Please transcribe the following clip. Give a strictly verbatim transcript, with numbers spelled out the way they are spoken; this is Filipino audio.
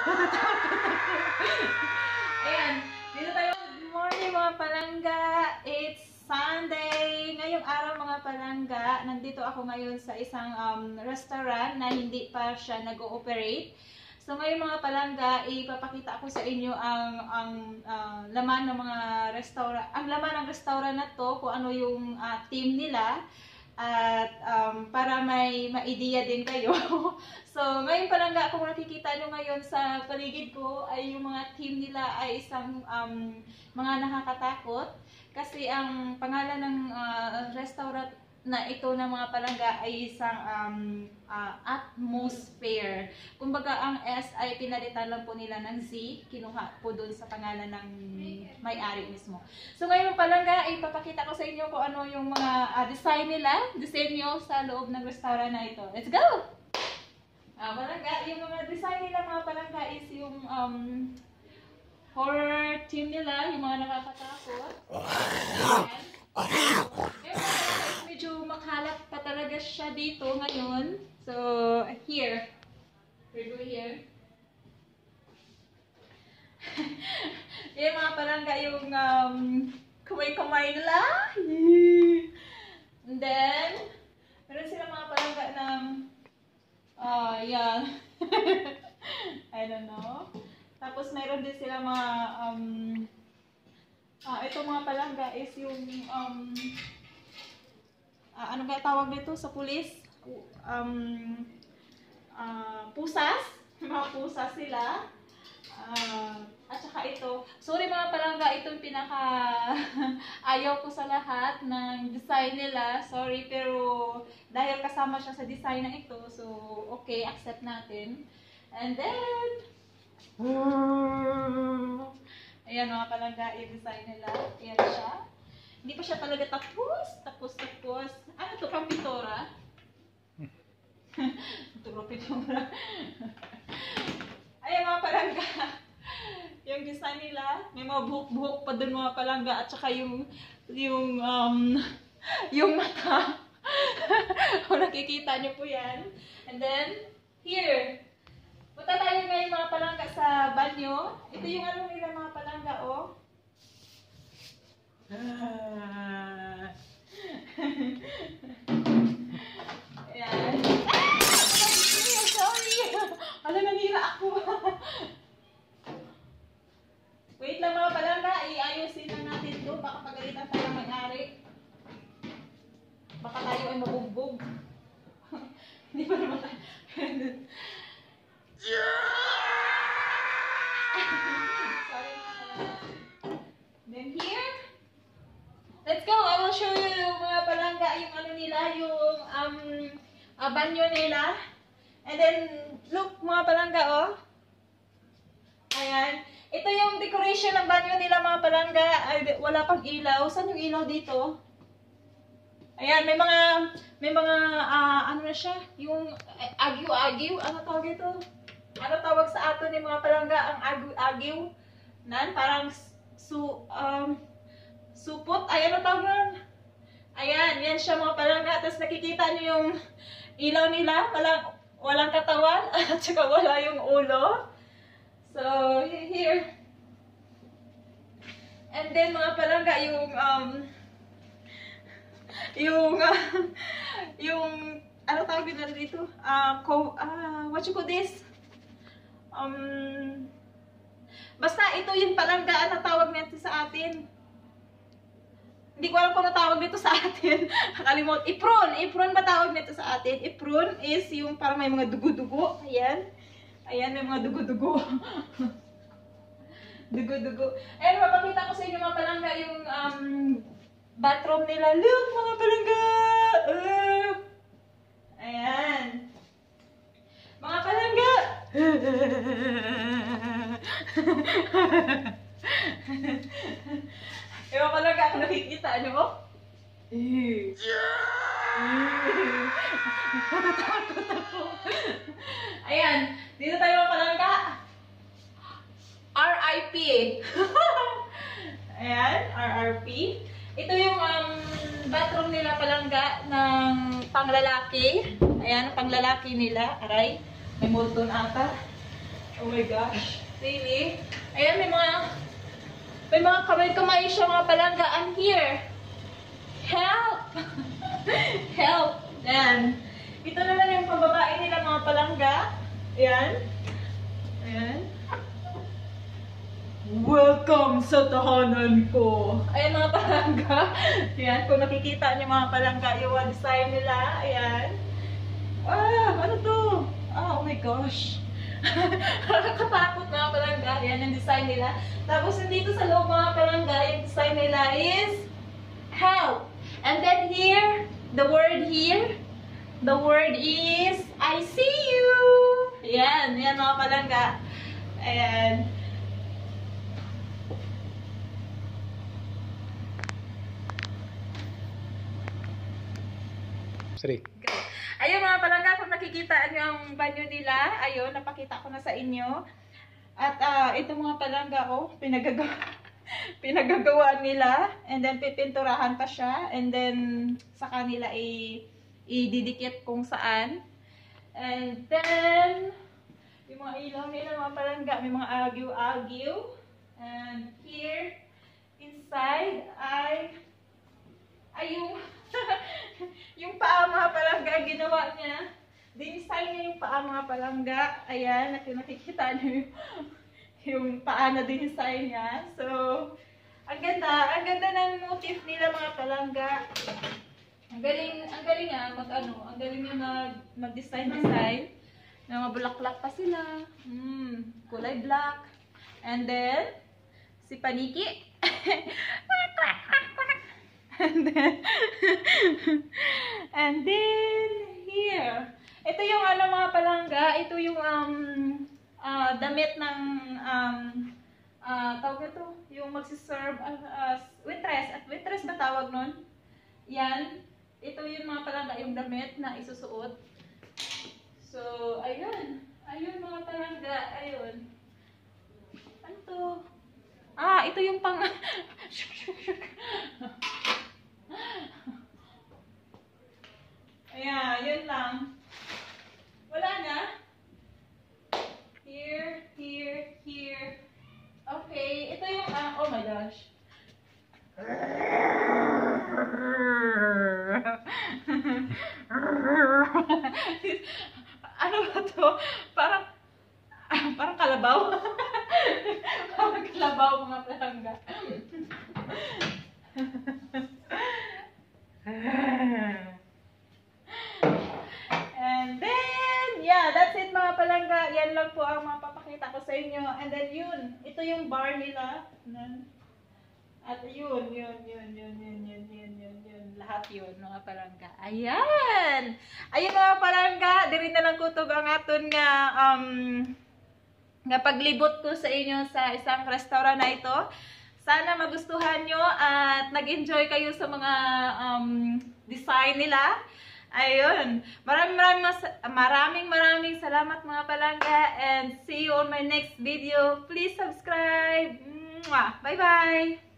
Ayan, dito tayo. Good morning mga palangga. It's Sunday. Ngayong araw mga palangga, nandito ako ngayon sa isang um, restaurant na hindi pa siya nag-ooperate. So ngayon mga palangga, ipapakita ko sa inyo ang ang uh, laman ng mga restaurant, ang laman ng restaurant na to, kung ano yung uh, team nila. At um, para may ma-idea din kayo. So ngayon palangga, kung nakikita nyo ngayon sa paligid ko ay yung mga team nila ay isang um, mga nakakatakot. Kasi ang pangalan ng uh, restaurant na ito ng mga palangga ay isang um, uh, atmosphere. Kumbaga ang S ay pinalitan lang po nila ng Z, kinuha po doon sa pangalan ng may-ari mismo. So ngayon palangga, ipapakita ko sa inyo kung ano yung mga uh, design nila, Deseniyo sa loob ng restaurant na ito. Let's go! Uh, palangga, yung mga design nila mga palangga is yung um, horror team nila, yung mga nakakatakot. Ayan. Medyo makalat pa talaga siya dito ngayon. So, here. We go here. Yan mga palangga yung um, kamay-kamay nila. And then, meron sila mga palangga ng uh, yan. I don't know. Tapos meron din sila mga um, ah, ito mga palangga is yung um, uh, ano kaya tawag nito sa pulis? Um, uh, pusas. Mga pusas sila. Uh, at saka ito. Sorry mga palangga, ito yung pinaka ayaw ko sa lahat ng design nila. Sorry, pero dahil kasama siya sa design na ito, so okay, accept natin. And then, ayan mga palangga, yung design nila. Ayan siya. Hindi pa siya talaga tapos. Tapos, tapos. Ano to? Pang pintura? Pintura, pintura. Ayan mga palangga. Yung design nila. May mga buhok-buhok pa dun mga palangga. At saka yung, yung, um, yung mata. Kung nakikita niyo po yan. And then, here. Punta tayo ngayon mga palangga sa banyo. Ito yung ano nila mga palangga, oh. Ah. Ayan. Ah! Sorry! Ano, nanira ako. Wait lang mga palangga, iayusin lang natin ito. Baka pagalitan tayo ng may-ari. Baka tayo ay mabugbog. Hindi pa naman tayo. Sorry. Then here, let's go. I will show you yung mga palangga, yung ano nila, yung um, uh, banyo nila. And then, look mga palangga, oh. Ayan. Ito yung decoration ng banyo nila mga palangga. Ay, wala pang ilaw. Saan yung ilaw dito? Ayan, may mga, may mga, uh, ano na siya, yung agyo-agyo. Ano tawag ito? Ano tawag sa ato ni mga palangga? Ang agyo-agyo. Nan, parang su, um, supot. Ay, ano tawag nun? Ayan, yan siya mga palangga. Tapos nakikita nyo yung ilaw nila. Walang, walang katawan. At saka wala yung ulo. So, here. And then mga palangga, yung, um, yung, uh, yung, ano tawag nila dito? Uh, co, uh, what you call this? Um, basta ito yung palangga na tawag natin sa atin. Hindi ko alam kung ano tawag dito sa atin. Nakalimot. Ipron. Ipron ba tawag nito sa atin? Ipron is yung parang may mga dugo-dugo. Ayan. Ayan, may mga dugo-dugo. Dugo-dugo. Ayan, mapakita ko sa inyo mga palangga yung um, bathroom nila. Look, mga palangga! Uh, ayan. Mga palangga! Ewan ko lang ako nakikita, ano mo? Natatakot ako. Ayan, dito tayo mga palangga. R I P Ayan, R R P Ito yung um, bathroom nila palangga ng panglalaki. Ayan, panglalaki nila. Aray, may multon ata. Oh my gosh. Really? Ayan, may mga may mga kamay-kamay siya mga palangga. I'm here. Help! Help! Ayan. Ito naman yung pambabae nila mga palangga. Ayan. Ayan. Welcome sa tahanan ko. Ayan mga palangga. Ayan, kung nakikita niyo mga palangga, yung design nila. Ayan. Ah, ano to? Ah, oh my gosh. Nakakatakot mga palangga. Ayan yung design nila. Tapos nandito sa loob mga palangga, yung design nila is help. And then here, the word here, the word is I see you. Ayan, ayan mga palangga. Ayan. Sorry. Ayun mga palangga, kung nakikita nyo ang banyo nila, ayun, napakita ko na sa inyo. At uh, ito mga palangga, oh, pinagagawa, pinagagawa nila. And then pipinturahan pa siya. And then sa kanila i ididikit kung saan. And then yung mga ilaw nila mga palangga, may mga agyo-agyo. And here inside ay ay yung yung paa mga palangga, ginawa niya. Dinesign niya yung paa mga palangga. Ayan, nakikita niyo yung paa na dinesign niya. So, ang ganda. Ang ganda ng motif nila mga palangga. Ang galing, ang galing nga mag ano, ang galing niya mag, mag-design design. Na mga bulaklak pa sila. Hmm, kulay black. And then, si Paniki. And then, and then, here. Ito yung ano mga palangga, ito yung um, uh, damit ng, um, uh, tawag ito, yung magsiserve as uh, uh, waitress. At waitress ba tawag nun? Yan. Ito yung mga palangga, yung damit na isusuot. So, ayun. Ayun mga palangga, ayun. Ano to? Ah, ito yung pang... Ayan, yun lang. Wala na. Here, here, here. Okay, ito yung, uh, oh my gosh. Ano ba to? Parang, parang kalabaw. Parang kalabaw mga palangga. And then, yeah, that's it mga palangga. Yan lang po ang mapapakita ko sa inyo. And then yun, ito yung bar nila. At yun, yun, yun, yun, yun, yun, yun, yun, yun. Lahat yun mga palangga. Ayan! Ayun mga palangga, diri na lang kutog ang aton nga, um, nga paglibot ko sa inyo sa isang restaurant na ito. Sana magustuhan nyo at nag-enjoy kayo sa mga um, design nila. Ayun. Maraming maraming, maraming maraming salamat mga palangga and see you on my next video. Please subscribe. Bye bye!